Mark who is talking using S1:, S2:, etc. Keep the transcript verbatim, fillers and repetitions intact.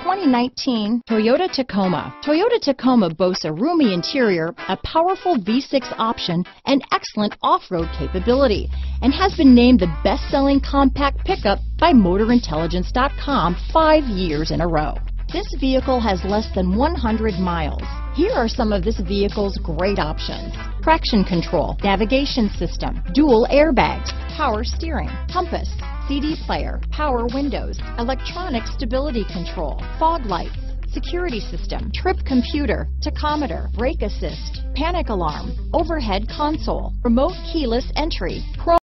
S1: twenty nineteen Toyota Tacoma. Toyota Tacoma boasts a roomy interior, a powerful V six option, and excellent off-road capability, and has been named the best-selling compact pickup by Motor Intelligence dot com five years in a row. This vehicle has less than one hundred miles. Here are some of this vehicle's great options: traction control, navigation system, dual airbags, power steering, compass, C D player, power windows, electronic stability control, fog lights, security system, trip computer, tachometer, brake assist, panic alarm, overhead console, remote keyless entry, chrome